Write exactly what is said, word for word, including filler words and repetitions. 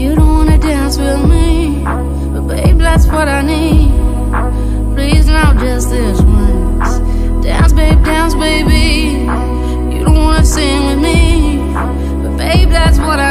You don't wanna dance with me, but babe, that's what I need. Please now, just this once. Dance, babe, dance, baby. You don't wanna sing with me, but babe, that's what I